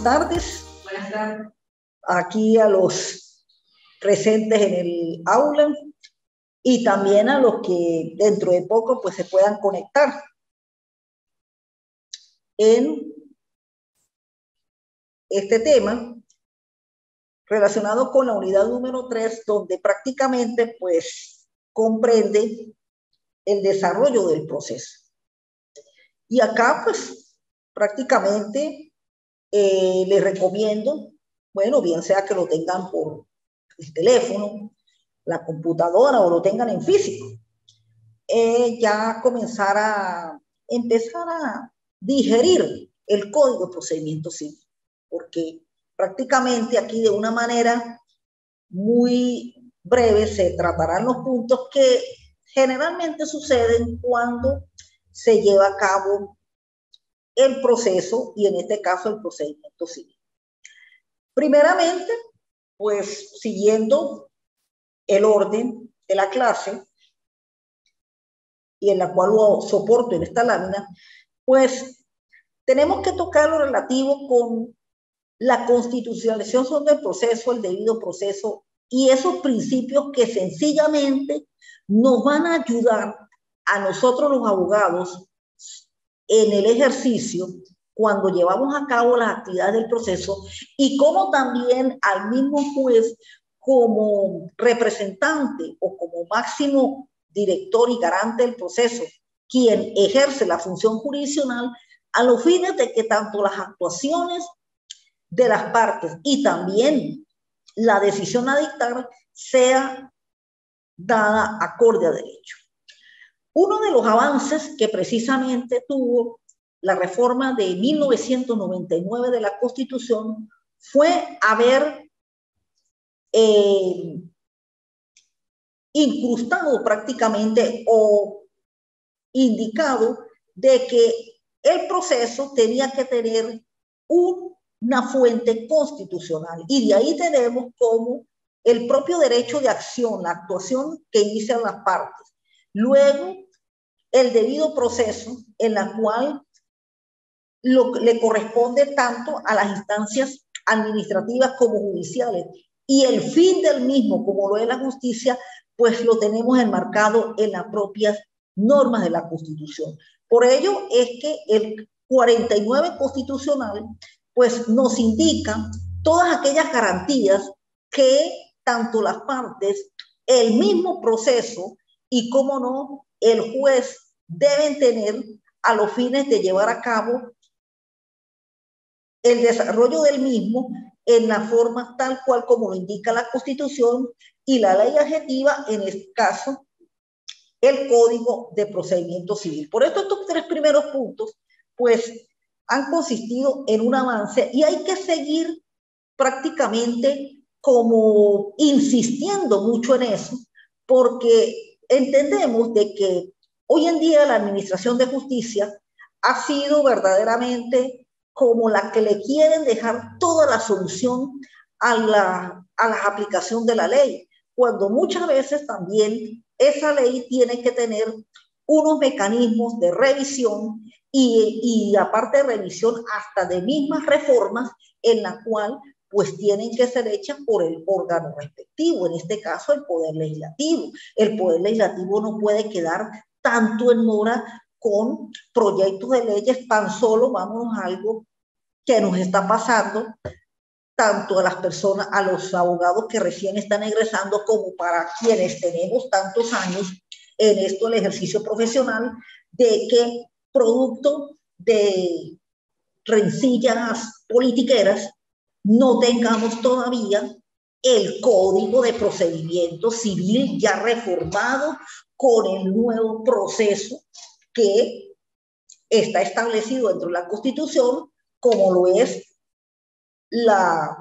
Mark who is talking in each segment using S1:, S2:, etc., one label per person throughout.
S1: tardes.
S2: Buenas tardes.
S1: Aquí a los presentes en el aula y también a los que dentro de poco pues se puedan conectar en este tema relacionado con la unidad número 3, donde prácticamente pues comprende el desarrollo del proceso. Y acá pues prácticamente les recomiendo, bueno, bien sea que lo tengan por el teléfono, la computadora o lo tengan en físico, ya comenzar a empezar a digerir el Código de Procedimiento Civil, porque prácticamente aquí de una manera muy breve se tratarán los puntos que generalmente suceden cuando se lleva a cabo el proceso y en este caso el procedimiento civil. Primeramente, pues siguiendo el orden de la clase y en la cual lo soporto en esta lámina, pues tenemos que tocar lo relativo con la constitucionalización del proceso, el debido proceso y esos principios que sencillamente nos van a ayudar a nosotros los abogados en el ejercicio cuando llevamos a cabo las actividades del proceso y como también al mismo juez como representante o como máximo director y garante del proceso, quien ejerce la función jurisdiccional a los fines de que tanto las actuaciones de las partes y también la decisión a dictar sea dada acorde a derecho. Uno de los avances que precisamente tuvo la reforma de 1999 de la Constitución fue haber incrustado prácticamente o indicado de que el proceso tenía que tener una fuente constitucional y de ahí tenemos como el propio derecho de acción, la actuación que inician las partes. Luego, el debido proceso en la cual le corresponde tanto a las instancias administrativas como judiciales y el fin del mismo, como lo es la justicia, pues lo tenemos enmarcado en las propias normas de la Constitución. Por ello es que el 49 constitucional pues nos indica todas aquellas garantías que tanto las partes, el mismo proceso y, cómo no, el juez deben tener a los fines de llevar a cabo el desarrollo del mismo en la forma tal cual como lo indica la Constitución y la ley adjetiva, en este caso, el Código de Procedimiento Civil. Por esto estos tres primeros puntos, pues, han consistido en un avance y hay que seguir prácticamente como insistiendo mucho en eso, porque entendemos de que hoy en día la Administración de Justicia ha sido verdaderamente como la que le quieren dejar toda la solución a la aplicación de la ley, cuando muchas veces también esa ley tiene que tener unos mecanismos de revisión y aparte de revisión hasta de mismas reformas en la cual pues tienen que ser hechas por el órgano respectivo, en este caso el Poder Legislativo. El Poder Legislativo no puede quedar tanto en mora con proyectos de leyes, tan solo vámonos a algo que nos está pasando tanto a las personas, a los abogados que recién están egresando, como para quienes tenemos tantos años en esto, el ejercicio profesional, de que producto de rencillas politiqueras no tengamos todavía el Código de Procedimiento Civil ya reformado con el nuevo proceso que está establecido dentro de la Constitución, como lo es la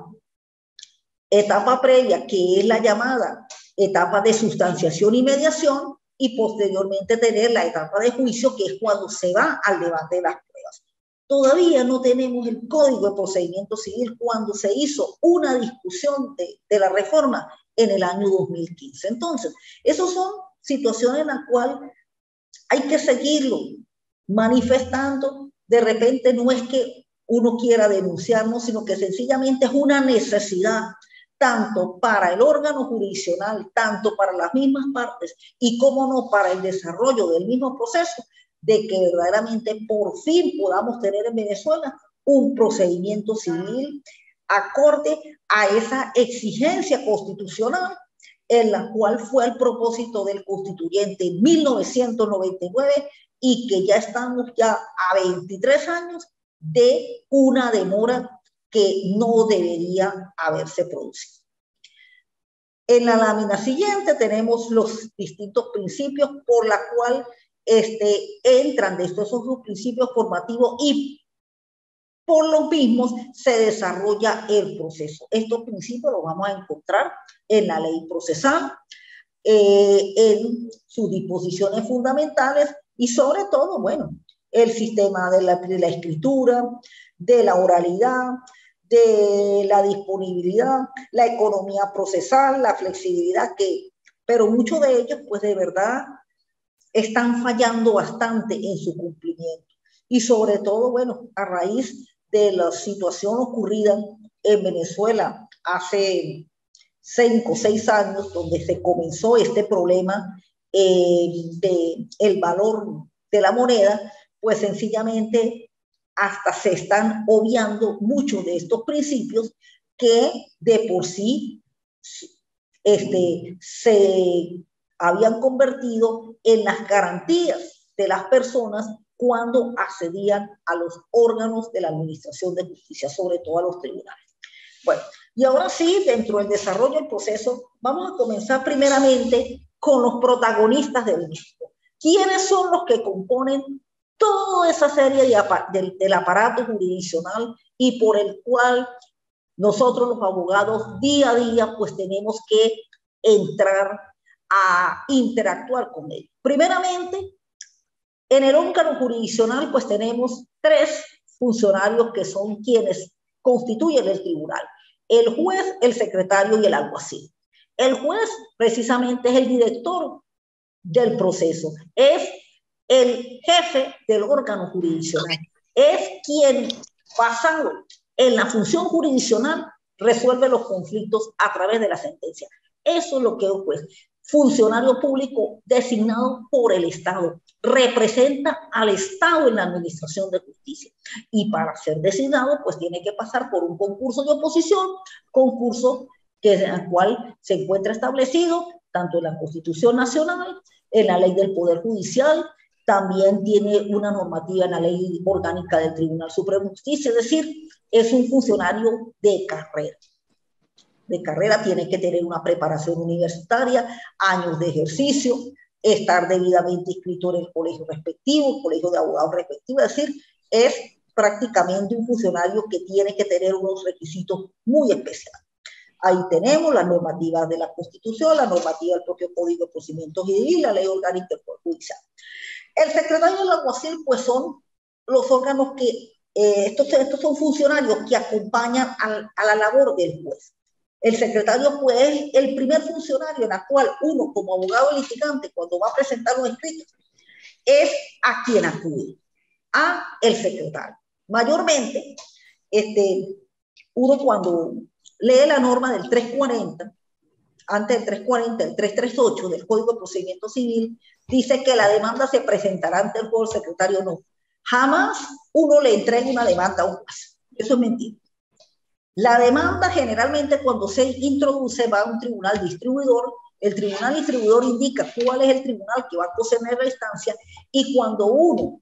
S1: etapa previa, que es la llamada etapa de sustanciación y mediación, y posteriormente tener la etapa de juicio, que es cuando se va al debate de las pruebas. Todavía no tenemos el Código de Procedimiento Civil cuando se hizo una discusión de la reforma en el año 2015. Entonces, esas son situaciones en las cuales hay que seguirlo manifestando. De repente no es que uno quiera denunciarnos, sino que sencillamente es una necesidad tanto para el órgano jurisdiccional, tanto para las mismas partes y, cómo no, para el desarrollo del mismo proceso, de que verdaderamente por fin podamos tener en Venezuela un procedimiento civil acorde a esa exigencia constitucional en la cual fue el propósito del constituyente en 1999 y que ya estamos ya a 23 años de una demora que no debería haberse producido. En la lámina siguiente tenemos los distintos principios por la cual entran de estos otros principios formativos y por los mismos se desarrolla el proceso. Estos principios los vamos a encontrar en la ley procesal, en sus disposiciones fundamentales y sobre todo, bueno, el sistema de la escritura, de la oralidad, de la disponibilidad, la economía procesal, la flexibilidad, pero muchos de ellos, pues de verdad, están fallando bastante en su cumplimiento. Y sobre todo, bueno, a raíz de la situación ocurrida en Venezuela hace 5 o 6 años, donde se comenzó este problema del valor de la moneda, pues sencillamente hasta se están obviando muchos de estos principios que de por sí se habían convertido en las garantías de las personas cuando accedían a los órganos de la administración de justicia, sobre todo a los tribunales. Bueno, y ahora sí, dentro del desarrollo del proceso, vamos a comenzar primeramente con los protagonistas del mismo. ¿Quiénes son los que componen toda esa serie del aparato jurisdiccional y por el cual nosotros los abogados día a día pues tenemos que entrar a interactuar con ellos? Primeramente, en el órgano jurisdiccional pues tenemos 3 funcionarios que son quienes constituyen el tribunal: el juez, el secretario y el alguacil. El juez precisamente es el director del proceso, es el jefe del órgano jurisdiccional, es quien, basado en la función jurisdiccional, resuelve los conflictos a través de la sentencia. Eso es lo que es un juez. Funcionario público designado por el Estado, representa al Estado en la administración de justicia, y para ser designado pues tiene que pasar por un concurso de oposición, concurso en el cual se encuentra establecido tanto en la Constitución Nacional, en la Ley del Poder Judicial, también tiene una normativa en la Ley Orgánica del Tribunal Supremo de Justicia, es decir, es un funcionario de carrera. De carrera, tiene que tener una preparación universitaria, años de ejercicio, estar debidamente inscrito en el colegio respectivo, el colegio de abogados respectivo, es decir, es prácticamente un funcionario que tiene que tener unos requisitos muy especiales. Ahí tenemos las normativas de la Constitución, la normativa del propio Código de Procedimientos Civil, la Ley Orgánica del Poder Judicial. El secretario del alguacil, pues son los órganos que, estos son funcionarios que acompañan a la labor del juez. El secretario, pues, es el primer funcionario en el cual uno, como abogado litigante, cuando va a presentar un escrito, es a quien acude, a el secretario. Mayormente, uno cuando lee la norma del 340, antes del 340, el 338 del Código de Procedimiento Civil, dice que la demanda se presentará ante el juez, el secretario no. Jamás uno le entrega una demanda a un juez. Eso es mentira. La demanda generalmente cuando se introduce va a un tribunal distribuidor. El tribunal distribuidor indica cuál es el tribunal que va a conceder la instancia, y cuando uno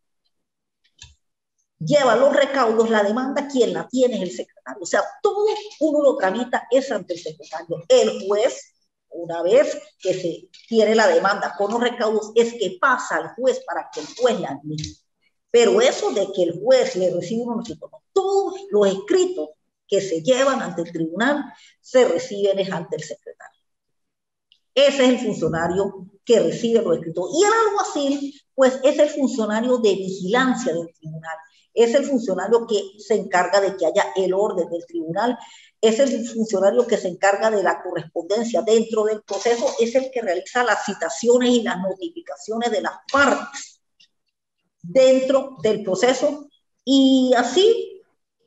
S1: lleva los recaudos, la demanda, quien la tiene es el secretario. O sea, todo uno lo tramita es ante el secretario. El juez, una vez que se tiene la demanda con los recaudos, es que pasa al juez para que el juez la admita. Pero eso de que el juez le recibe unos escritos, todos los escritos que se llevan ante el tribunal se reciben ante el secretario. Ese es el funcionario que recibe los escritos. Y el alguacil, pues, es el funcionario de vigilancia del tribunal. Es el funcionario que se encarga de que haya el orden del tribunal. Es el funcionario que se encarga de la correspondencia dentro del proceso. Es el que realiza las citaciones y las notificaciones de las partes dentro del proceso. Y así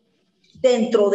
S1: dentro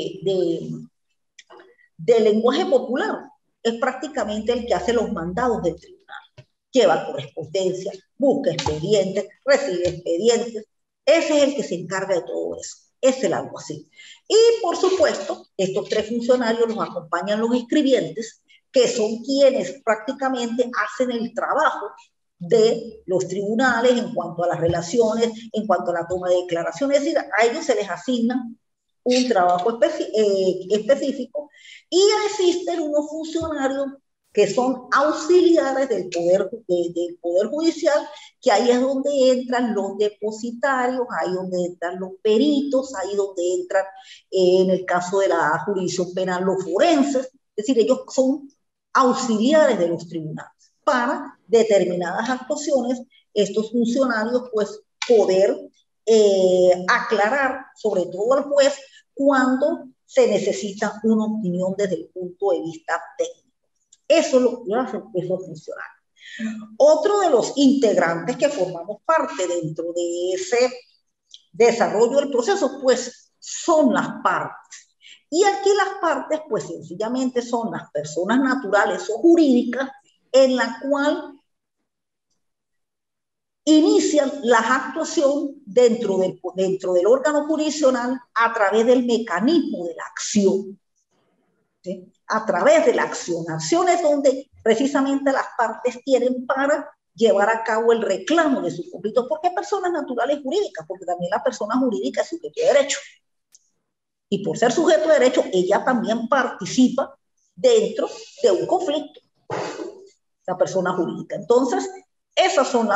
S1: del lenguaje popular, es prácticamente el que hace los mandados del tribunal. Lleva correspondencia, busca expedientes, recibe expedientes. Ese es el que se encarga de todo eso. Es el alguacil. Y, por supuesto, estos tres funcionarios los acompañan los escribientes, que son quienes prácticamente hacen el trabajo de los tribunales en cuanto a las relaciones, en cuanto a la toma de declaraciones. Es decir, a ellos se les asigna un trabajo específico, y existen unos funcionarios que son auxiliares del poder judicial, que ahí es donde entran los depositarios, ahí donde entran los peritos, ahí donde entran, en el caso de la jurisdicción penal, los forenses. Es decir, ellos son auxiliares de los tribunales para determinadas actuaciones. Estos funcionarios, pues, poder aclarar, sobre todo al juez, cuando se necesita una opinión desde el punto de vista técnico. Eso es lo que hacen esos funcionarios. Otro de los integrantes que formamos parte dentro de ese desarrollo del proceso, pues, son las partes. Y aquí las partes, pues, sencillamente son las personas naturales o jurídicas en la cual inician la actuación dentro del órgano jurisdiccional a través del mecanismo de la acción. ¿Sí? A través de la acción. Acciones donde precisamente las partes tienen para llevar a cabo el reclamo de sus conflictos. ¿Por qué personas naturales jurídicas? Porque también la persona jurídica es sujeto de derecho. Y por ser sujeto de derecho, ella también participa dentro de un conflicto. La persona jurídica. Entonces, esas son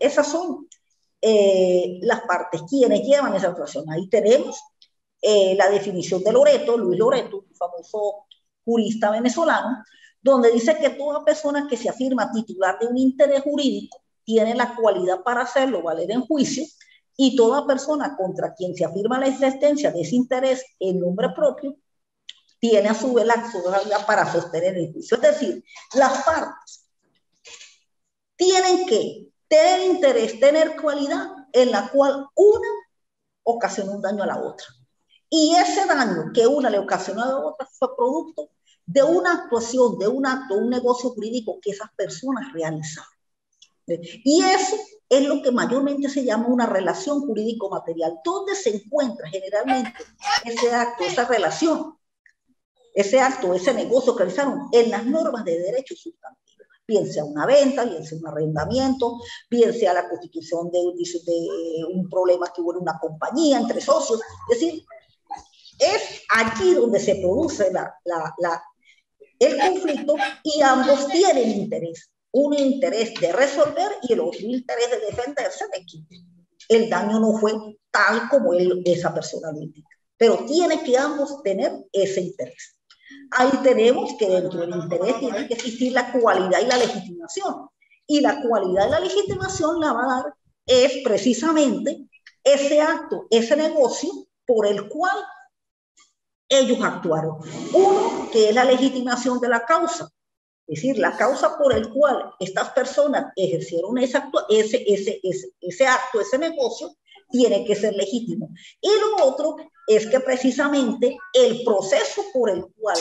S1: las partes quienes llevan esa actuación. Ahí tenemos la definición de Loreto, Luis Loreto, un famoso jurista venezolano, donde dice que toda persona que se afirma titular de un interés jurídico tiene la cualidad para hacerlo valer en juicio, y toda persona contra quien se afirma la existencia de ese interés en nombre propio tiene a su vez la cualidad para sostener el juicio. Es decir, las partes tienen que tener interés, tener cualidad en la cual una ocasiona un daño a la otra. Y ese daño que una le ocasionó a la otra fue producto de una actuación, de un acto, un negocio jurídico que esas personas realizaron. Y eso es lo que mayormente se llama una relación jurídico-material, donde se encuentra generalmente ese acto, esa relación, ese acto, ese negocio que realizaron en las normas de derecho sustantivo. Bien sea una venta, bien sea un arrendamiento, bien sea la constitución de un problema que hubo en una compañía entre socios. Es decir, es aquí donde se produce el conflicto, y ambos tienen interés. Un interés de resolver y el otro interés de defenderse de que el daño no fue tal como esa persona lo indica. Pero tiene que ambos tener ese interés. Ahí tenemos que dentro del interés tiene que existir la cualidad y la legitimación. Y la cualidad y la legitimación la va a dar es precisamente ese acto, ese negocio por el cual ellos actuaron. Uno, que es la legitimación de la causa. Es decir, la causa por el cual estas personas ejercieron ese acto, ese negocio, tiene que ser legítimo. Y lo otro es que precisamente el proceso por el cual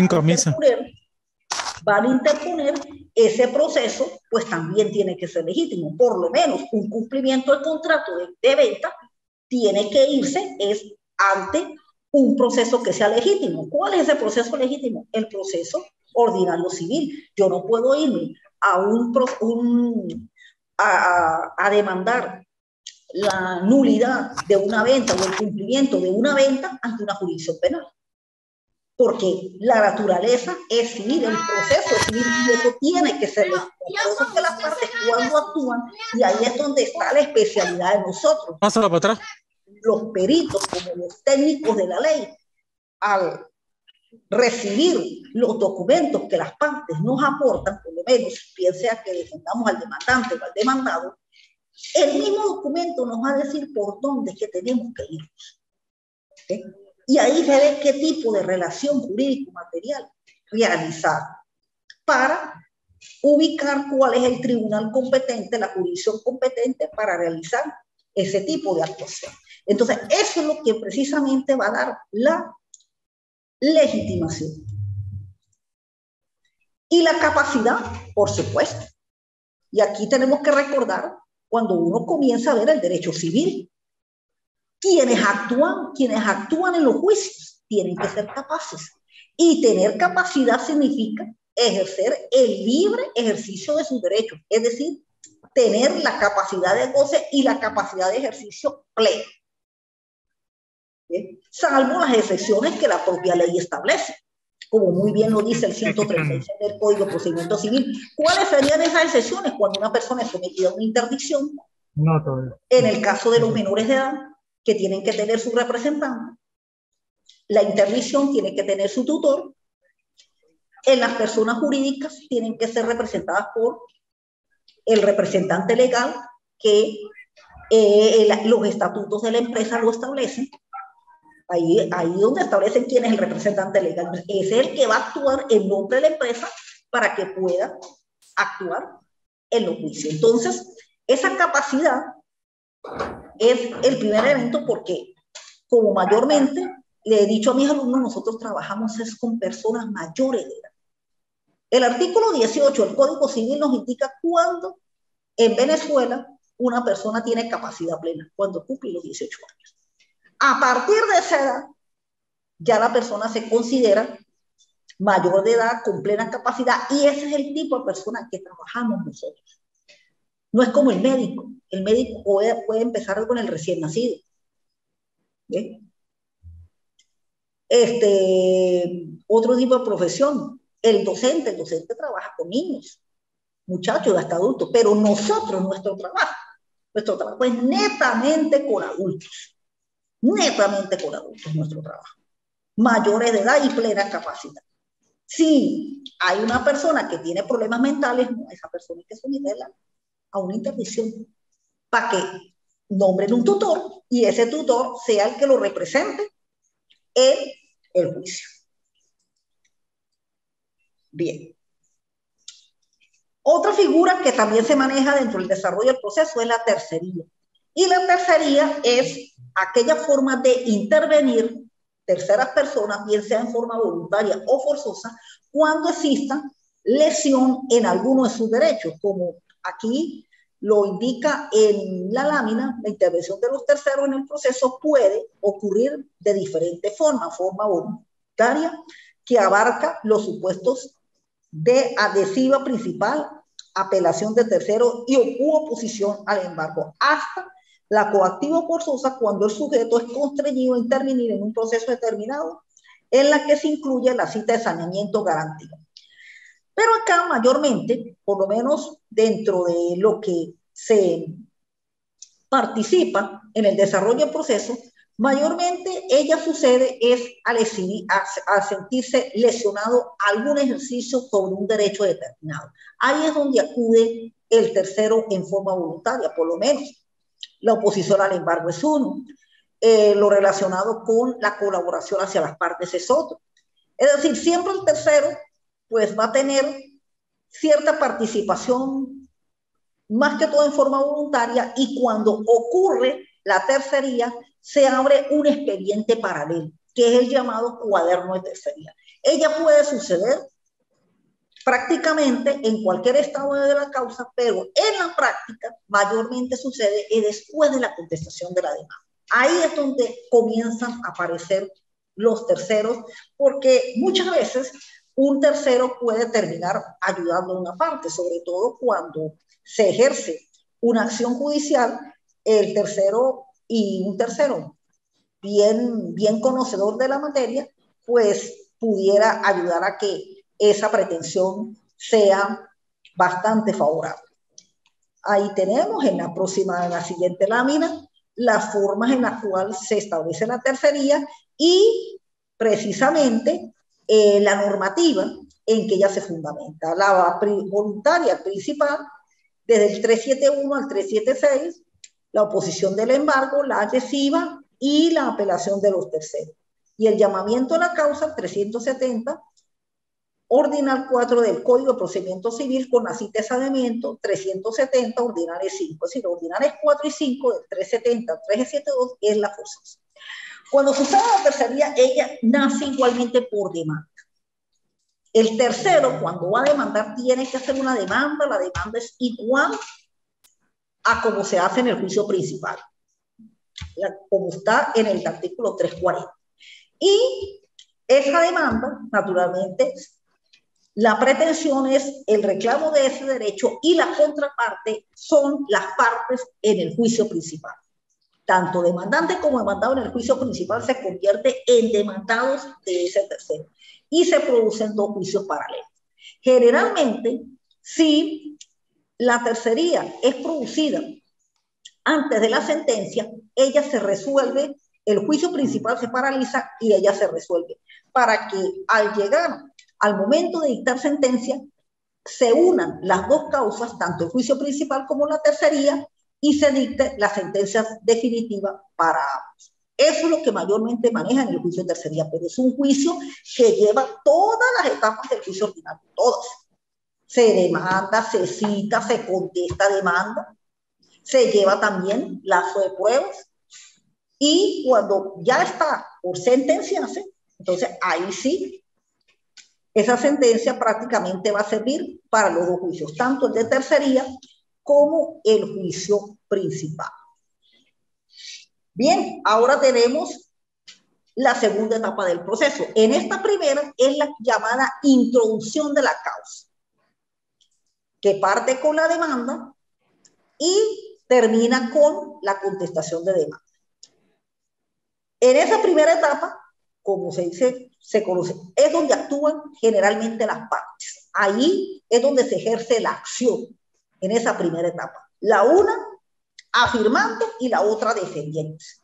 S1: van a interponer ese proceso, pues también tiene que ser legítimo. Por lo menos un cumplimiento del contrato de venta tiene que irse ante un proceso que sea legítimo. ¿Cuál es ese proceso legítimo? El proceso ordinario civil. Yo no puedo irme a demandar la nulidad de una venta o el cumplimiento de una venta ante una jurisdicción penal. Porque la naturaleza es civil, el proceso es civil, y eso tiene que ser legítimo. Por eso es que las partes, cuando actúan, y ahí es donde está la especialidad de nosotros.
S2: Pásala para atrás.
S1: Los peritos, como los técnicos de la ley, al recibir los documentos que las partes nos aportan, por lo menos, bien sea que defendamos al demandante o al demandado, el mismo documento nos va a decir por dónde es que tenemos que ir. ¿Sí? Y ahí se ve qué tipo de relación jurídico-material realizar para ubicar cuál es el tribunal competente, la jurisdicción competente para realizar ese tipo de actuación. Entonces, eso es lo que precisamente va a dar la legitimación. Y la capacidad, por supuesto. Y aquí tenemos que recordar cuando uno comienza a ver el derecho civil. Quienes actúan en los juicios tienen que ser capaces. Y tener capacidad significa ejercer el libre ejercicio de sus derechos, es decir, tener la capacidad de goce y la capacidad de ejercicio plena. ¿Bien? Salvo las excepciones que la propia ley establece, como muy bien lo dice el 136 del Código de Procedimiento Civil. ¿Cuáles serían esas excepciones? Cuando una persona es sometida a una interdicción, en el caso de los menores de edad, que tienen que tener su representante, la interdicción tiene que tener su tutor, en las personas jurídicas tienen que ser representadas por el representante legal que los estatutos de la empresa lo establecen. Ahí donde establecen quién es el representante legal, es el que va a actuar en nombre de la empresa para que pueda actuar en los juicios. Entonces, esa capacidad es el primer elemento porque, como mayormente le he dicho a mis alumnos, nosotros trabajamos es con personas mayores de edad. El artículo 18 del Código Civil nos indica cuándo en Venezuela una persona tiene capacidad plena, cuando cumple los 18 años. A partir de esa edad, ya la persona se considera mayor de edad, con plena capacidad, y ese es el tipo de persona que trabajamos nosotros. No es como el médico puede empezar con el recién nacido. ¿Bien? Otro tipo de profesión, el docente trabaja con niños, muchachos, hasta adultos, pero nosotros, nuestro trabajo es netamente con adultos nuestro trabajo, mayores de edad y plena capacidad. Si hay una persona que tiene problemas mentales, no, esa persona hay que someterla a una interdicción para que nombren un tutor y ese tutor sea el que lo represente en el juicio. Bien. Otra figura que también se maneja dentro del desarrollo del proceso es la tercería. Y la tercería es aquella forma de intervenir terceras personas, bien sea en forma voluntaria o forzosa, cuando exista lesión en alguno de sus derechos, como aquí lo indica en la lámina. La intervención de los terceros en el proceso puede ocurrir de diferentes formas: forma voluntaria, que abarca los supuestos de adhesiva principal, apelación de tercero y oposición al embargo, hasta la coactiva forzosa, cuando el sujeto es constreñido a intervenir en un proceso determinado en la que se incluye la cita de saneamiento garantida. Pero acá mayormente, por lo menos dentro de lo que se participa en el desarrollo del proceso, mayormente ella sucede es al sentirse lesionado algún ejercicio sobre un derecho determinado. Ahí es donde acude el tercero en forma voluntaria, por lo menos. La oposición al embargo es uno. Lo relacionado con la colaboración hacia las partes es otro. Es decir, siempre el tercero pues va a tener cierta participación, más que todo en forma voluntaria, y cuando ocurre la tercería, se abre un expediente paralelo, que es el llamado cuaderno de tercería. Ella puede suceder prácticamente en cualquier estado de la causa, pero en la práctica mayormente sucede después de la contestación de la demanda. Ahí es donde comienzan a aparecer los terceros, porque muchas veces un tercero puede terminar ayudando a una parte, sobre todo cuando se ejerce una acción judicial. El tercero y un tercero bien conocedor de la materia, pues pudiera ayudar a que esa pretensión sea bastante favorable. Ahí tenemos en la siguiente lámina, las formas en las cuales se establece la tercería y precisamente la normativa en que ella se fundamenta. La voluntaria principal, desde el 371 al 376, la oposición del embargo, la adhesiva y la apelación de los terceros. Y el llamamiento a la causa, 370, ordinal 4 del Código de Procedimiento Civil con la cita de saneamiento 370, ordinales 5. Es decir, ordinales 4 y 5 del 370, 372 es la forzosa. Cuando se usa la tercería, ella nace igualmente por demanda. El tercero, cuando va a demandar, tiene que hacer una demanda. La demanda es igual a como se hace en el juicio principal, como está en el artículo 340. Y esa demanda, naturalmente, la pretensión es el reclamo de ese derecho y la contraparte son las partes en el juicio principal. Tanto demandante como demandado en el juicio principal se convierte en demandados de ese tercero y se producen dos juicios paralelos. Generalmente, si la tercería es producida antes de la sentencia, ella se resuelve, el juicio principal se paraliza y ella se resuelve, para que al llegar al momento de dictar sentencia, se unan las dos causas, tanto el juicio principal como la tercería, y se dicte la sentencia definitiva para ambos. Eso es lo que mayormente maneja en el juicio de tercería, pero es un juicio que lleva todas las etapas del juicio ordinario, todas. Se demanda, se cita, se contesta demanda, se lleva también lazo de pruebas, y cuando ya está por sentenciarse, entonces ahí sí, esa sentencia prácticamente va a servir para los dos juicios, tanto el de tercería como el juicio principal. Bien, ahora tenemos la segunda etapa del proceso. En esta primera es la llamada introducción de la causa, que parte con la demanda y termina con la contestación de demanda. En esa primera etapa, como se dice, se conoce, es donde actúan generalmente las partes. Ahí es donde se ejerce la acción, en esa primera etapa. La una afirmando y la otra defendiéndose.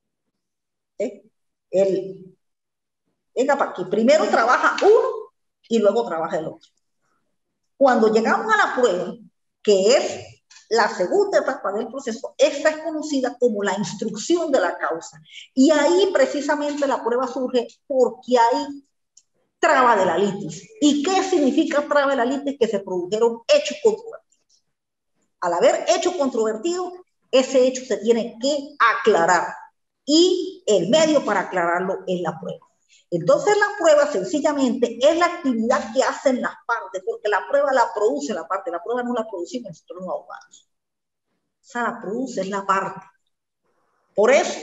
S1: Venga, para que primero trabaja uno y luego trabaja el otro. Cuando llegamos a la prueba, que es la segunda etapa del proceso, esta es conocida como la instrucción de la causa. Y ahí precisamente la prueba surge porque hay traba de la litis. ¿Y qué significa traba de la litis? Que se produjeron hechos controvertidos. Al haber hechos controvertidos, ese hecho se tiene que aclarar. Y el medio para aclararlo es la prueba. Entonces la prueba sencillamente es la actividad que hacen las partes, porque la prueba la produce la parte, la prueba no la producimos nosotros los abogados. O sea, la produce es la parte. Por eso,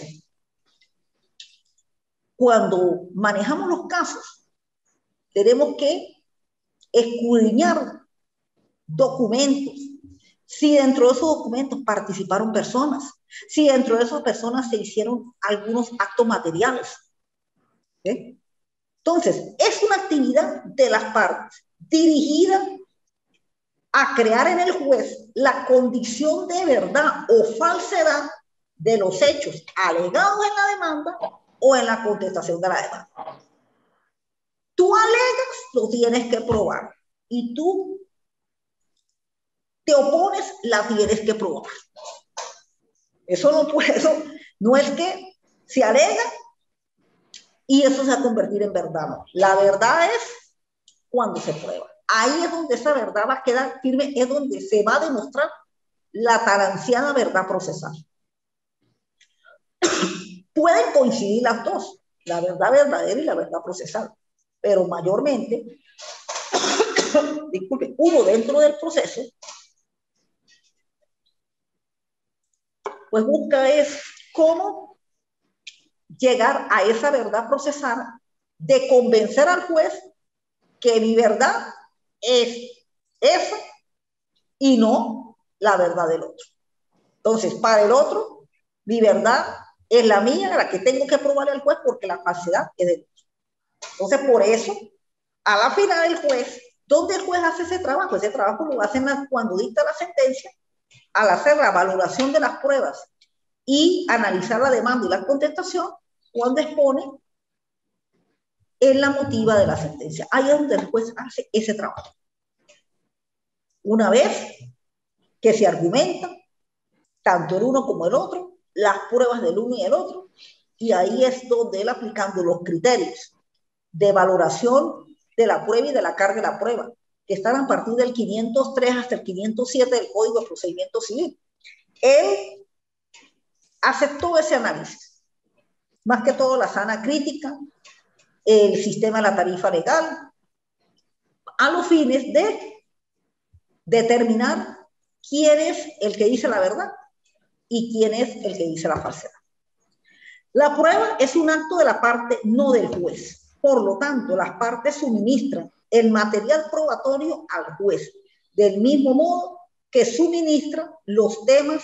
S1: cuando manejamos los casos, tenemos que escudriñar documentos. Si dentro de esos documentos participaron personas, si dentro de esas personas se hicieron algunos actos materiales. ¿Sí? Entonces, es una actividad de las partes dirigida a crear en el juez la condición de verdad o falsedad de los hechos alegados en la demanda o en la contestación de la demanda. Tú alegas, lo tienes que probar, y tú te opones, la tienes que probar. Eso no es que se alega y eso se va a convertir en verdad. No. La verdad es cuando se prueba. Ahí es donde esa verdad va a quedar firme, es donde se va a demostrar la tan ansiada verdad procesal. Pueden coincidir las dos, la verdad verdadera y la verdad procesal, pero mayormente, disculpe, uno dentro del proceso, pues busca es cómo llegar a esa verdad procesal, de convencer al juez que mi verdad es esa y no la verdad del otro. Entonces, para el otro, mi verdad es la mía, la que tengo que probarle al juez, porque la falsedad es del otro. Entonces, por eso, a la final el juez, ¿dónde el juez hace ese trabajo? Ese trabajo lo hace cuando dicta la sentencia, al hacer la valoración de las pruebas y analizar la demanda y la contestación, cuando expone en la motiva de la sentencia. Ahí es donde el juez hace ese trabajo. Una vez que se argumenta, tanto el uno como el otro, las pruebas del uno y el otro, y ahí es donde él, aplicando los criterios de valoración de la prueba y de la carga de la prueba, que están a partir del 503 hasta el 507 del Código de Procedimiento Civil. Él aceptó ese análisis, más que todo la sana crítica, el sistema de la tarifa legal, a los fines de determinar quién es el que dice la verdad y quién es el que dice la falsedad. La prueba es un acto de la parte, no del juez. Por lo tanto, las partes suministran el material probatorio al juez, del mismo modo que suministra los temas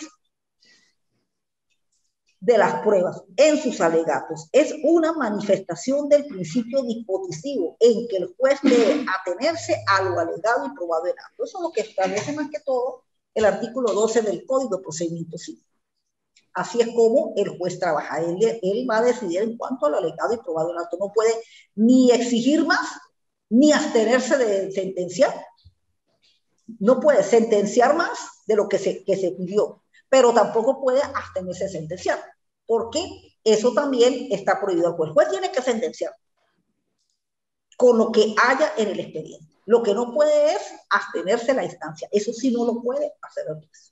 S1: de las pruebas en sus alegatos. Es una manifestación del principio dispositivo en que el juez debe atenerse a lo alegado y probado en acto. Eso es lo que establece más que todo el artículo 12 del Código de Procedimiento Civil. Así es como el juez trabaja. Él va a decidir en cuanto al alegado y probado en acto. No puede ni exigir más, ni abstenerse de sentenciar. No puede sentenciar más de lo que se pidió, pero tampoco puede abstenerse de sentenciar, porque eso también está prohibido. El juez tiene que sentenciar con lo que haya en el expediente. Lo que no puede es abstenerse de la instancia. Eso sí no lo puede hacer el juez.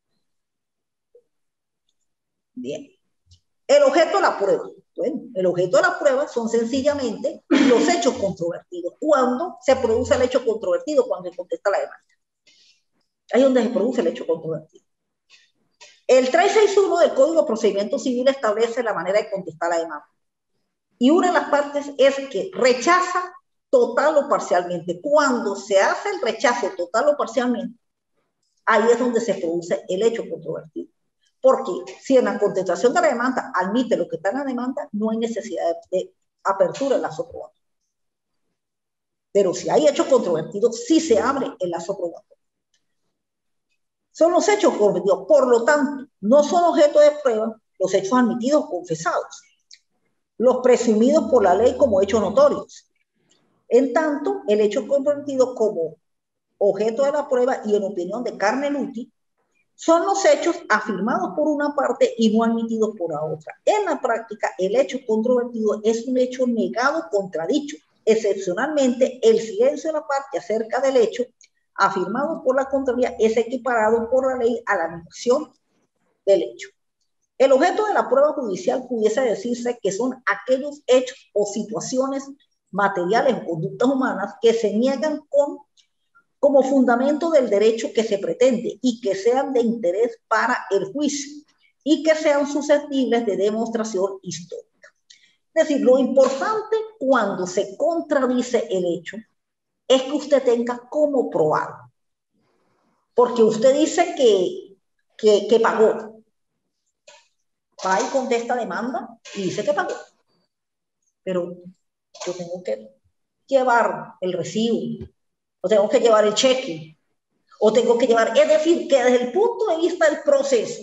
S1: Bien. El objeto de la prueba. Bueno, el objeto de la prueba son sencillamente los hechos controvertidos. ¿Cuándo se produce el hecho controvertido? Cuando se contesta la demanda. Ahí es donde se produce el hecho controvertido. El 361 del Código de Procedimiento Civil establece la manera de contestar la demanda. Y una de las partes es que rechaza total o parcialmente. Cuando se hace el rechazo total o parcialmente, ahí es donde se produce el hecho controvertido. Porque si en la contestación de la demanda admite lo que está en la demanda, no hay necesidad de apertura en lazo probatorio. Pero si hay hechos controvertidos, sí se abre el lazo probatorio. Son los hechos controvertidos. Por lo tanto, no son objeto de prueba los hechos admitidos o confesados, los presumidos por la ley como hechos notorios. En tanto, el hecho controvertido como objeto de la prueba y en opinión de Carneluti, son los hechos afirmados por una parte y no admitidos por la otra. En la práctica, el hecho controvertido es un hecho negado o contradicho. Excepcionalmente, el silencio de la parte acerca del hecho afirmado por la contraria es equiparado por la ley a la negación del hecho. El objeto de la prueba judicial pudiese decirse que son aquellos hechos o situaciones materiales o conductas humanas que se niegan como fundamento del derecho que se pretende y que sean de interés para el juicio y que sean susceptibles de demostración histórica. Es decir, lo importante cuando se contradice el hecho es que usted tenga cómo probarlo. Porque usted dice que pagó. Va y contesta demanda y dice que pagó. Pero yo tengo que llevar el recibo, o tengo que llevar el cheque, o tengo que llevar, es decir, que desde el punto de vista del proceso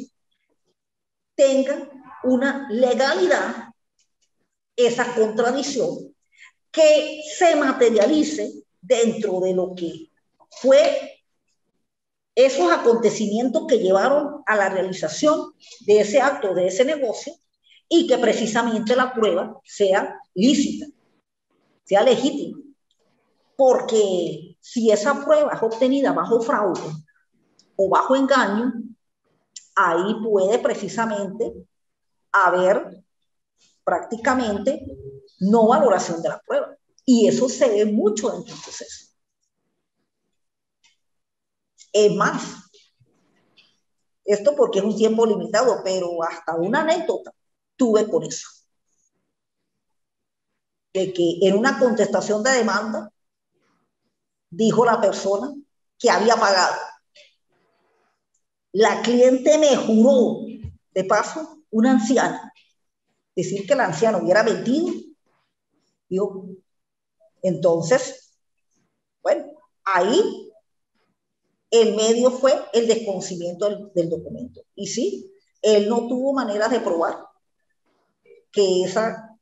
S1: tenga una legalidad esa contradicción que se materialice dentro de lo que fue esos acontecimientos que llevaron a la realización de ese acto, de ese negocio, y que precisamente la prueba sea lícita, sea legítima. Porque si esa prueba es obtenida bajo fraude o bajo engaño, ahí puede precisamente haber prácticamente no valoración de la prueba. Y eso se ve mucho en el proceso. Es más, esto porque es un tiempo limitado, pero hasta una anécdota tuve con eso. De que en una contestación de demanda dijo la persona que había pagado. La cliente me juró, de paso, una anciana, decir que el anciano hubiera mentido. Digo, entonces, bueno, ahí el medio fue el desconocimiento del documento. Y sí, él no tuvo manera de probar que esa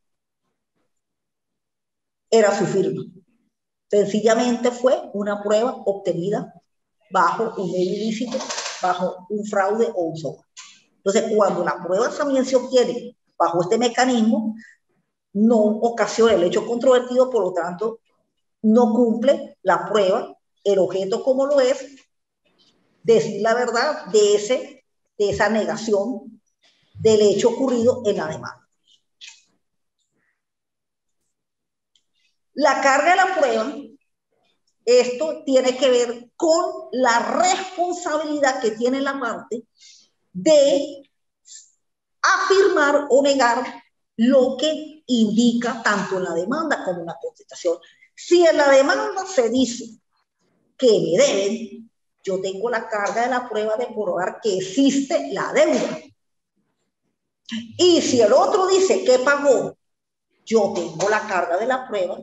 S1: era su firma. Sencillamente fue una prueba obtenida bajo un medio ilícito, bajo un fraude o un soborno. Entonces, cuando la prueba también se obtiene bajo este mecanismo, no ocasiona el hecho controvertido, por lo tanto, no cumple la prueba, el objeto como lo es, decir la verdad de esa negación del hecho ocurrido en la demanda. La carga de la prueba, esto tiene que ver con la responsabilidad que tiene la parte de afirmar o negar lo que indica tanto en la demanda como en la contestación. Si en la demanda se dice que me deben, yo tengo la carga de la prueba de probar que existe la deuda. Y si el otro dice que pagó, yo tengo la carga de la prueba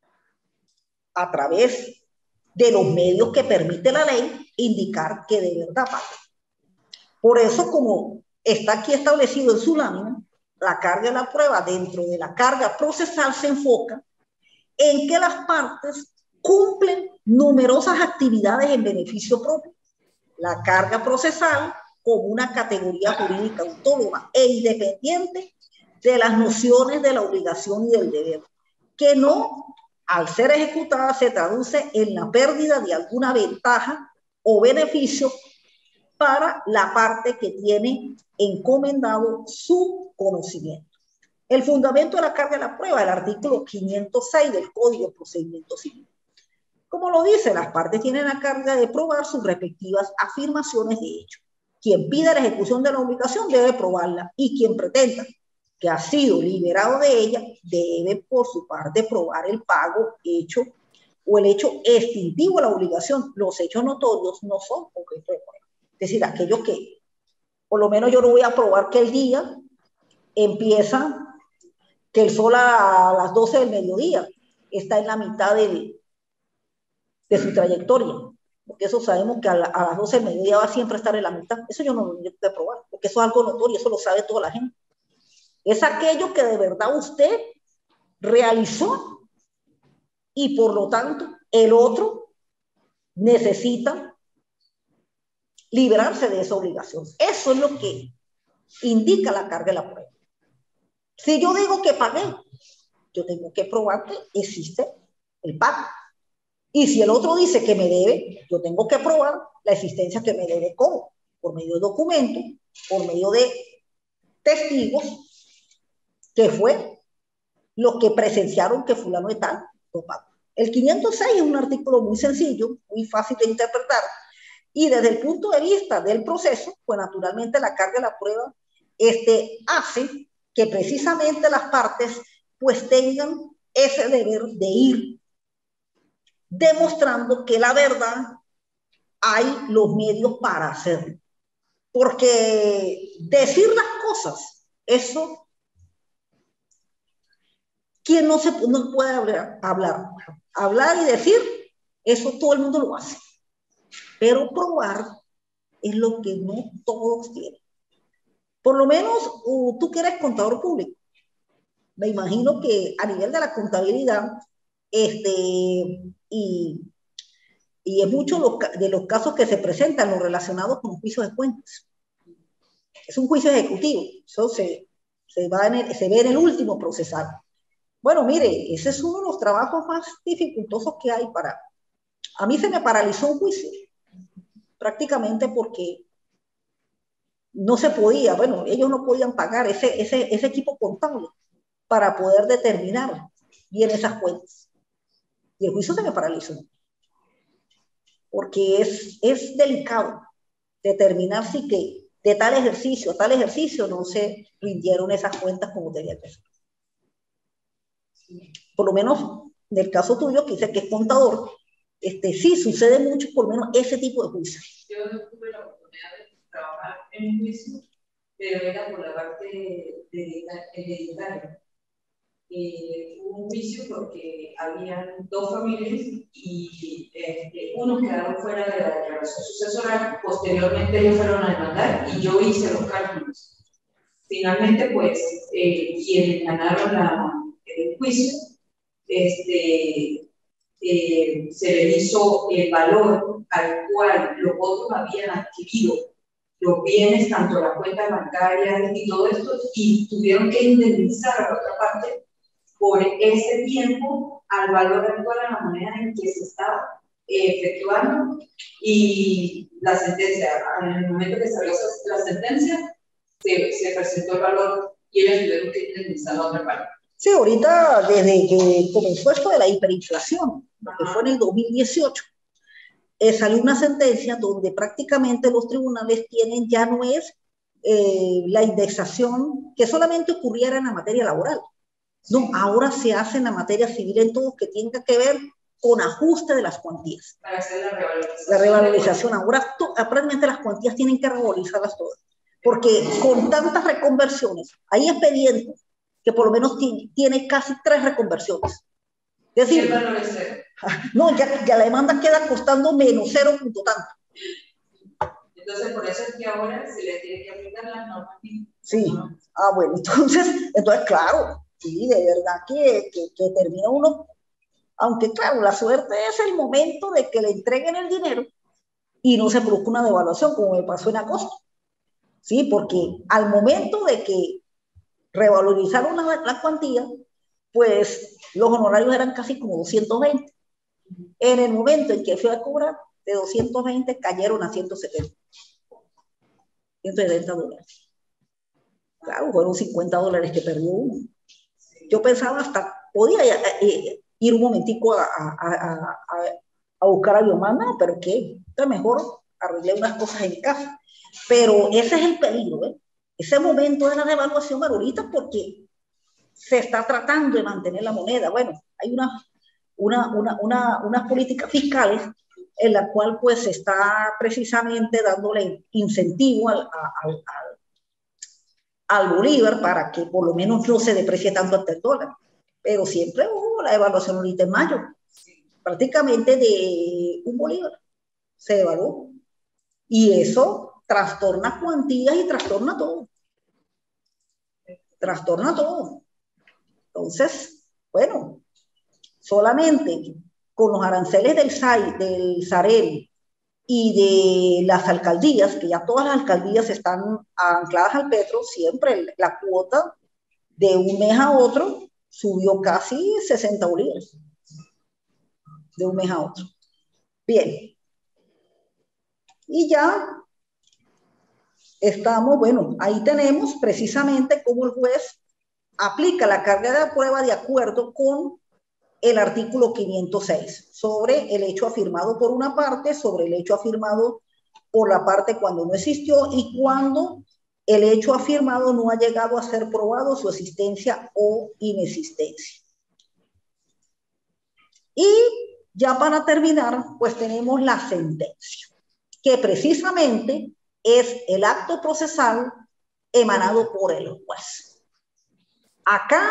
S1: a través de los medios que permite la ley indicar que de verdad paga. Por eso, como está aquí establecido en su lámina, la carga de la prueba dentro de la carga procesal se enfoca en que las partes cumplen numerosas actividades en beneficio propio. La carga procesal como una categoría jurídica autónoma e independiente de las nociones de la obligación y del deber, que no, al ser ejecutada, se traduce en la pérdida de alguna ventaja o beneficio para la parte que tiene encomendado su conocimiento. El fundamento de la carga de la prueba, el artículo 506 del Código de Procedimiento Civil. Como lo dice, las partes tienen la carga de probar sus respectivas afirmaciones de hecho. Quien pida la ejecución de la obligación debe probarla y quien pretenda que ha sido liberado de ella debe por su parte probar el pago hecho o el hecho extintivo de la obligación. Los hechos notorios no son objeto de prueba. Es decir, aquellos que, por lo menos yo no voy a probar que el día empieza, que el sol a las 12 del mediodía está en la mitad de su trayectoria, porque eso sabemos que a las 12 del mediodía va siempre a estar en la mitad. Eso yo no lo tengo que probar, porque eso es algo notorio, eso lo sabe toda la gente. Es aquello que de verdad usted realizó y por lo tanto el otro necesita librarse de esa obligación. Eso es lo que indica la carga de la prueba. Si yo digo que pagué, yo tengo que probar que existe el pago. Y si el otro dice que me debe, yo tengo que probar la existencia que me debe. ¿Cómo? Por medio de documentos, por medio de testigos, que fue los que presenciaron que fulano de tal lo pagó. El 506 es un artículo muy sencillo, muy fácil de interpretar, y desde el punto de vista del proceso, pues naturalmente la carga de la prueba hace que precisamente las partes pues tengan ese deber de ir demostrando que la verdad hay los medios para hacerlo. Porque decir las cosas, eso, ¿quién no puede hablar y decir? Eso todo el mundo lo hace. Pero probar es lo que no todos tienen. Por lo menos tú que eres contador público, me imagino que a nivel de la contabilidad, y es mucho de los casos que se presentan los relacionados con juicios de cuentas. Es un juicio ejecutivo, eso se ve en el último procesal. Bueno, mire, ese es uno de los trabajos más dificultosos que hay para... A mí se me paralizó un juicio, prácticamente porque no se podía, bueno, ellos no podían pagar ese equipo contable para poder determinar bien esas cuentas. Y el juicio se me paralizó. Porque es delicado determinar si que de tal ejercicio a tal ejercicio no se rindieron esas cuentas como debía ser. Por lo menos en el caso tuyo, que dice que es contador, sí sucede mucho, por lo menos ese tipo de juicios.
S2: Yo no tuve la oportunidad de trabajar en un juicio, pero era por la parte de hereditario. Hubo un juicio porque habían dos familias y unos quedaron fuera de la declaración sucesoral. Posteriormente ellos fueron a demandar y yo hice los cálculos. Finalmente, pues, quienes ganaron el juicio, se le hizo el valor al cual los otros habían adquirido los bienes, tanto las cuentas bancarias y todo esto, y tuvieron que indemnizar a la otra parte por ese tiempo al valor actual, a la moneda en que se estaba efectuando, y la sentencia, en el momento que salió la sentencia, se presentó el valor y ellos tuvieron que indemnizar la otra parte.
S1: Sí, ahorita, desde que comenzó esto de la hiperinflación, que fue en el 2018, salió una sentencia donde prácticamente los tribunales tienen, ya no es la indexación que solamente ocurriera en la materia laboral. No, ahora se hace en la materia civil en todo que tenga que ver con ajuste de las cuantías.
S2: Para hacer la revalorización.
S1: La revalorización. Ahora aparentemente las cuantías tienen que revalorizarlas todas. Porque con tantas reconversiones, hay expedientes que por lo menos tiene casi 3 reconversiones. Es decir, no, ya la demanda queda costando menos 0 punto tanto.
S2: Entonces, por eso es que ahora se le tiene que aplicar las normas.
S1: Sí, bueno, entonces claro, sí, de verdad que termina uno, aunque claro, la suerte es el momento de que le entreguen el dinero y no se produzca una devaluación, como me pasó en agosto. Sí, porque al momento de que revalorizaron la cuantía, pues los honorarios eran casi como 220. En el momento en que fui a cobrar, de 220 cayeron a 170. $170. Claro, fueron $50 que perdió uno. Yo pensaba hasta, podía ir un momentico a buscar a mi mamá, no, pero qué, entonces mejor arreglé unas cosas en casa. Pero ese es el peligro, ¿eh? Ese momento de la devaluación ahorita, porque se está tratando de mantener la moneda. Bueno, hay unas políticas fiscales en la cual pues se está precisamente dándole incentivo al bolívar para que por lo menos no se deprecie tanto ante el dólar. Pero siempre hubo la devaluación ahorita en mayo, prácticamente de un bolívar se devaluó. Y eso trastorna cuantías y trastorna todo. Trastorna todo. Entonces, bueno, solamente con los aranceles del SAREL y de las alcaldías, que ya todas las alcaldías están ancladas al petro, siempre la cuota de un mes a otro subió casi 60 bolívares. De un mes a otro. Bien. Y ya estamos, bueno, ahí tenemos precisamente cómo el juez aplica la carga de la prueba de acuerdo con el artículo 506 sobre el hecho afirmado por una parte, sobre el hecho afirmado por la parte cuando no existió y cuando el hecho afirmado no ha llegado a ser probado su existencia o inexistencia. Y ya para terminar, pues tenemos la sentencia, que precisamente es el acto procesal emanado por el juez. Acá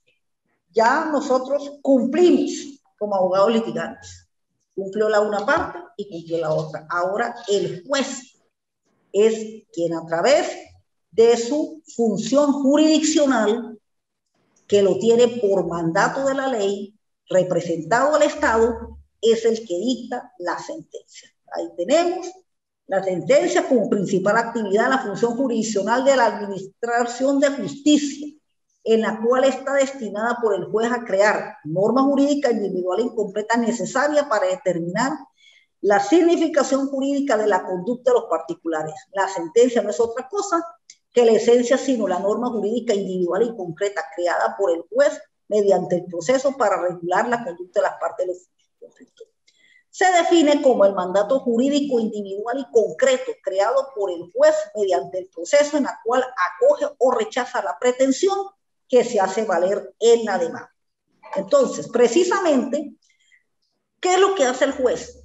S1: ya nosotros cumplimos como abogados litigantes. Cumplió la una parte y cumplió la otra. Ahora el juez es quien a través de su función jurisdiccional, que lo tiene por mandato de la ley, representado al Estado, es el que dicta la sentencia. Ahí tenemos la sentencia como principal actividad, la función jurisdiccional de la administración de justicia, en la cual está destinada por el juez a crear normas jurídicas individuales y completas necesarias para determinar la significación jurídica de la conducta de los particulares. La sentencia no es otra cosa que la esencia, sino la norma jurídica individual y concreta creada por el juez mediante el proceso para regular la conducta de las partes de los conflictos. Se define como el mandato jurídico individual y concreto creado por el juez mediante el proceso en el cual acoge o rechaza la pretensión que se hace valer en la demanda. Entonces, precisamente, ¿qué es lo que hace el juez?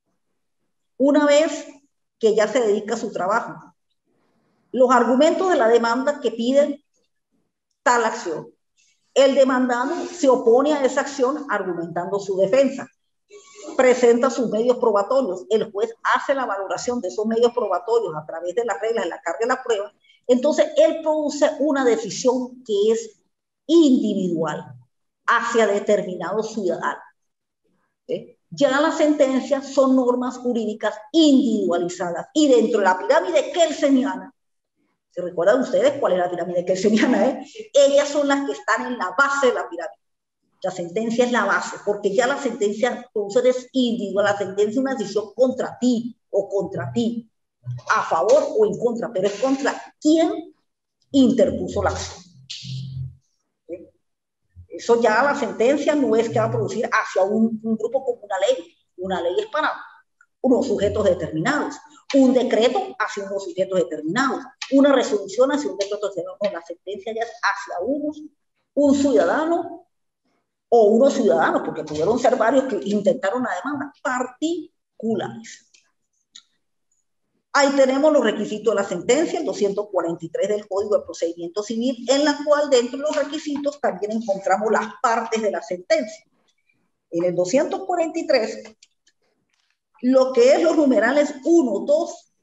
S1: Una vez que ya se dedica a su trabajo, los argumentos de la demanda que piden tal acción. El demandado se opone a esa acción argumentando su defensa, presenta sus medios probatorios, el juez hace la valoración de esos medios probatorios a través de las reglas de la carga de la prueba, entonces él produce una decisión que es individual hacia determinado ciudadano. ¿Sí? Ya las sentencias son normas jurídicas individualizadas y dentro de la pirámide kelseniana, ¿se recuerdan ustedes cuál es la pirámide kelseniana? Ellas son las que están en la base de la pirámide. La sentencia es la base, porque ya la sentencia entonces es individual, la sentencia es una decisión contra ti o contra ti, a favor o en contra, pero es contra quien interpuso la acción. ¿Sí? Eso ya la sentencia no es que va a producir hacia un grupo como una ley es para unos sujetos determinados, un decreto hacia unos sujetos determinados, una resolución hacia un decreto determinado, no, la sentencia ya es hacia un ciudadano o unos ciudadanos, porque pudieron ser varios que intentaron la demanda, particulares. Ahí tenemos los requisitos de la sentencia, el 243 del Código de Procedimiento Civil, en la cual dentro de los requisitos también encontramos las partes de la sentencia. En el 243, lo que es los numerales 1, 2,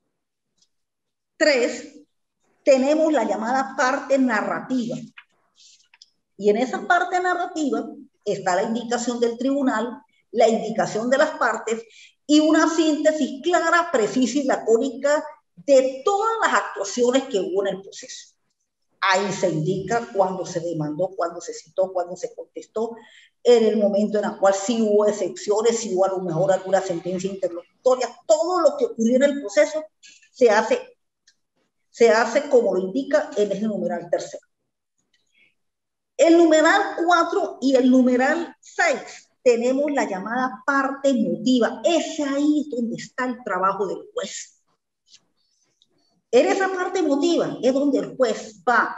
S1: 3, tenemos la llamada parte narrativa. Y en esa parte narrativa está la indicación del tribunal, la indicación de las partes y una síntesis clara, precisa y lacónica de todas las actuaciones que hubo en el proceso. Ahí se indica cuándo se demandó, cuándo se citó, cuándo se contestó, en el momento en el cual sí hubo excepciones, si hubo a lo mejor alguna sentencia interlocutoria, todo lo que ocurrió en el proceso se hace como lo indica en ese numeral tercero. El numeral 4 y el numeral 6 tenemos la llamada parte emotiva. Es ahí donde está el trabajo del juez. En esa parte emotiva es donde el juez va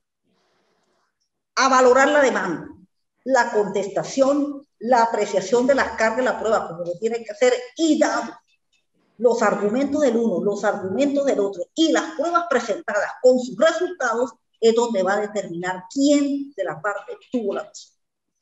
S1: a valorar la demanda, la contestación, la apreciación de las cargas de la prueba, como lo tiene que hacer, y dado los argumentos del uno, los argumentos del otro y las pruebas presentadas con sus resultados, es donde va a determinar quién de la parte tuvo la razón.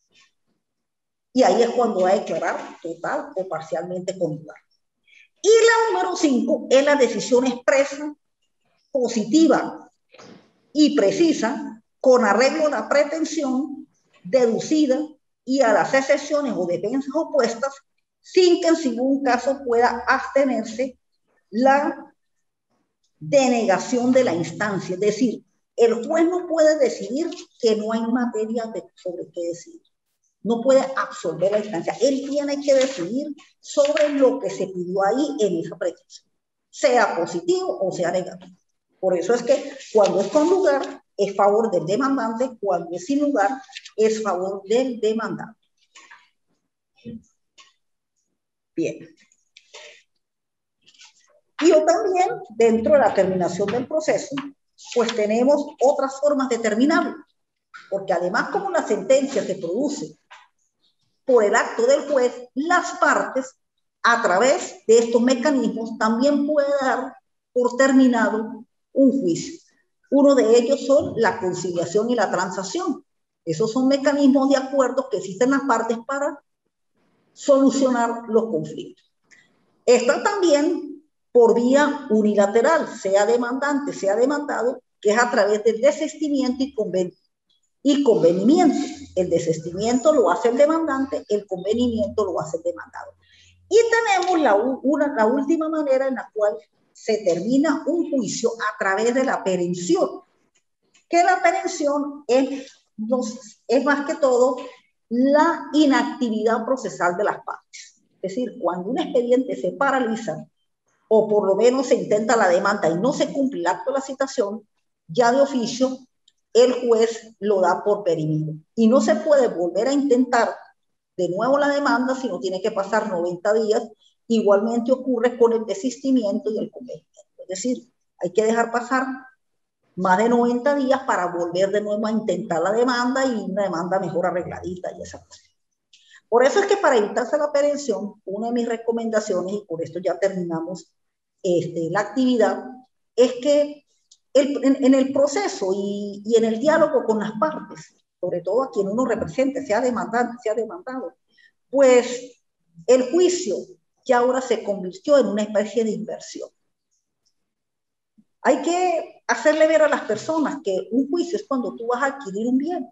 S1: Y ahí es cuando va a declarar total o parcialmente conductual. Y la número 5 es la decisión expresa, positiva y precisa, con arreglo a la pretensión deducida y a las excepciones o defensas opuestas, sin que en ningún caso pueda abstenerse la denegación de la instancia. Es decir, el juez no puede decidir que no hay materia sobre qué decidir. No puede absolver la instancia. Él tiene que decidir sobre lo que se pidió ahí en esa pretensión, sea positivo o sea negativo. Por eso es que cuando es con lugar, es favor del demandante, cuando es sin lugar, es favor del demandante. Bien. Y también, dentro de la terminación del proceso, pues tenemos otras formas de terminarlo. Porque además, como la sentencia se produce por el acto del juez, las partes, a través de estos mecanismos, también pueden dar por terminado un juicio. Uno de ellos son la conciliación y la transacción. Esos son mecanismos de acuerdo que existen las partes para solucionar los conflictos. Está también por vía unilateral, sea demandante, sea demandado, que es a través del desistimiento y convenimiento. El desistimiento lo hace el demandante, el convenimiento lo hace el demandado. Y tenemos la última manera en la cual se termina un juicio a través de la perención, que la perención es más que todo la inactividad procesal de las partes. Es decir, cuando un expediente se paraliza o por lo menos se intenta la demanda y no se cumple el acto de la citación, ya de oficio el juez lo da por perimido. Y no se puede volver a intentar de nuevo la demanda, sino tiene que pasar 90 días. Igualmente ocurre con el desistimiento y el convenimiento. Es decir, hay que dejar pasar más de 90 días para volver de nuevo a intentar la demanda y una demanda mejor arregladita y esa cosa. Por eso es que para evitarse la perención, una de mis recomendaciones, y por esto ya terminamos la actividad, es que en el proceso y en el diálogo con las partes, sobre todo a quien uno represente, sea demandante, sea demandado, pues el juicio ya ahora se convirtió en una especie de inversión. Hay que hacerle ver a las personas que un juicio es cuando tú vas a adquirir un bien,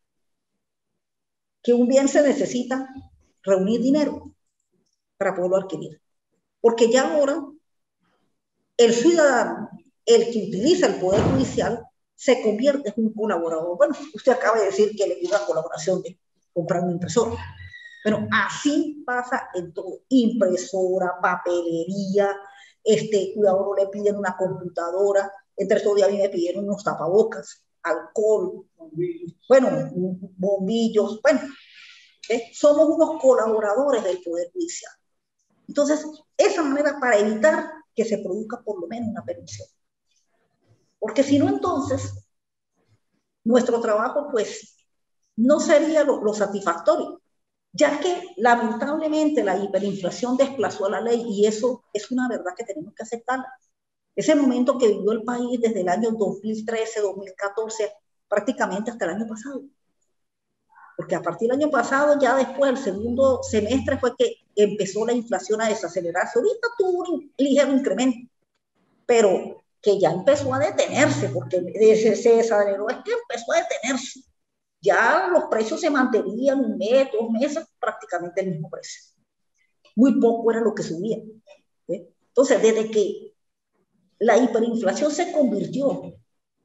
S1: que un bien se necesita reunir dinero para poderlo adquirir. Porque ya ahora el ciudadano, el que utiliza el poder judicial, se convierte en un colaborador. Bueno, usted acaba de decir que le dio una colaboración de comprar una impresora. Bueno, así pasa en todo, impresora, papelería, cuidado, no le piden una computadora, entre estos días a mí me pidieron unos tapabocas, alcohol, bueno, bombillos, bueno, somos unos colaboradores del Poder Judicial. Entonces, esa manera para evitar que se produzca por lo menos una permisión. Porque si no, entonces, nuestro trabajo, pues, no sería lo satisfactorio, ya que lamentablemente la hiperinflación desplazó a la ley y eso es una verdad que tenemos que aceptar. Ese momento que vivió el país desde el año 2013, 2014, prácticamente hasta el año pasado. Porque a partir del año pasado, ya después, el segundo semestre, fue que empezó la inflación a desacelerarse. Ahorita tuvo un ligero incremento, pero que ya empezó a detenerse, porque se desaceleró, es que empezó a detenerse. Ya los precios se mantenían un mes, 2 meses, prácticamente el mismo precio. Muy poco era lo que subía. Entonces, desde que la hiperinflación se convirtió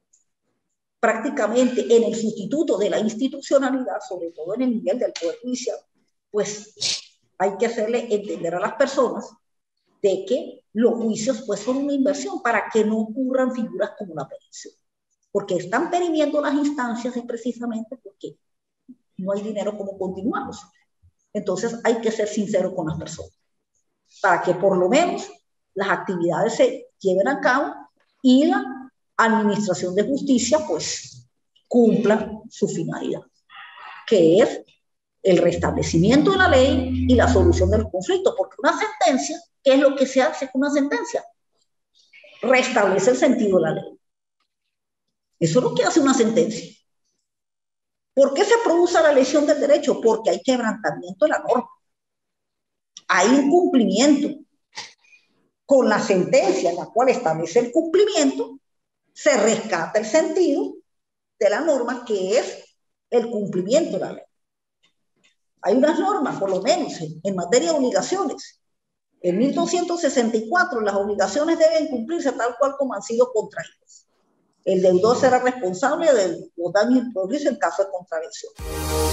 S1: prácticamente en el sustituto de la institucionalidad, sobre todo en el nivel del Poder Judicial, pues hay que hacerle entender a las personas de que los juicios pues son una inversión para que no ocurran figuras como la perición. Porque están perimiendo las instancias es precisamente porque no hay dinero como continuarlos. Entonces hay que ser sincero con las personas para que por lo menos las actividades se lleven a cabo y la administración de justicia pues cumpla su finalidad, que es el restablecimiento de la ley y la solución de los conflictos, porque una sentencia, ¿qué es lo que se hace con una sentencia? Restablece el sentido de la ley. Eso es lo que hace una sentencia. ¿Por qué se produce la lesión del derecho? Porque hay quebrantamiento de la norma. Hay incumplimiento. Con la sentencia en la cual establece el cumplimiento, se rescata el sentido de la norma, que es el cumplimiento de la ley. Hay unas normas, por lo menos, en materia de obligaciones. En 1264, las obligaciones deben cumplirse tal cual como han sido contraídas. El deudor será responsable de los daños y perjuicios en caso de contravención.